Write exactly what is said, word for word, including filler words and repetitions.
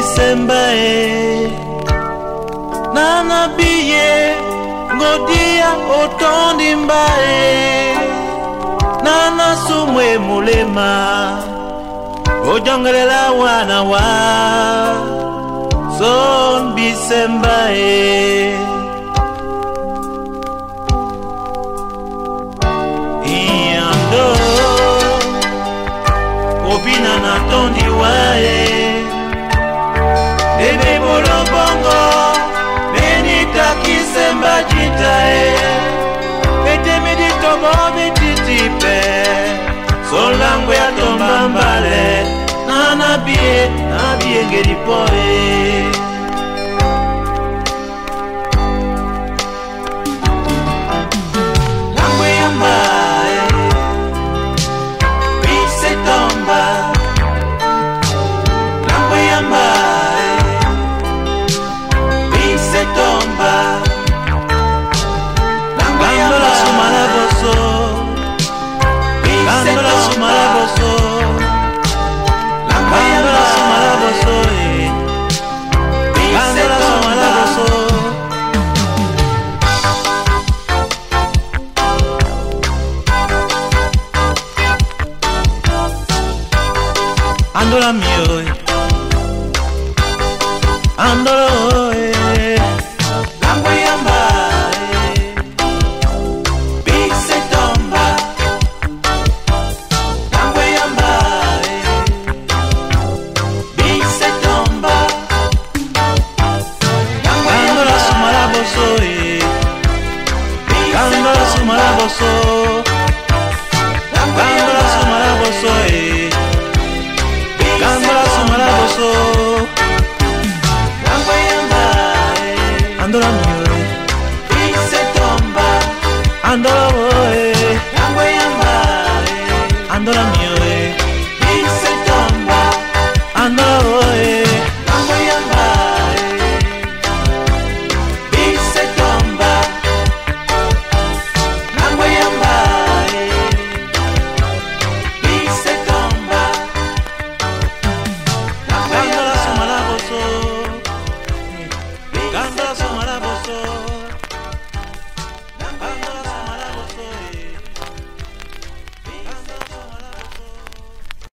bisemba e nana biye ngodia otondi mbae nana sumwe mulema ojangalela wana wa son bisemba e iando obina na tondi wae bebe bolo bongo benita kisemba jitae bete medito bobi titipe solango ya tomba mbale nana bie na bie ngeli poe lango ya mbae bise tomba lango ya mbae bise tomba lango ya mbae sumala boso lango la sumala boso lango ya mbae sumala boso lango la sumala boso Andola mio Andola oe lango ya mbae bise tomba lango ya mbae bise tomba lango la sumala boso lango la sumala boso lango la sumala boso Kandala sumala boso lango ya mbae Andola mio Bise tomba Andola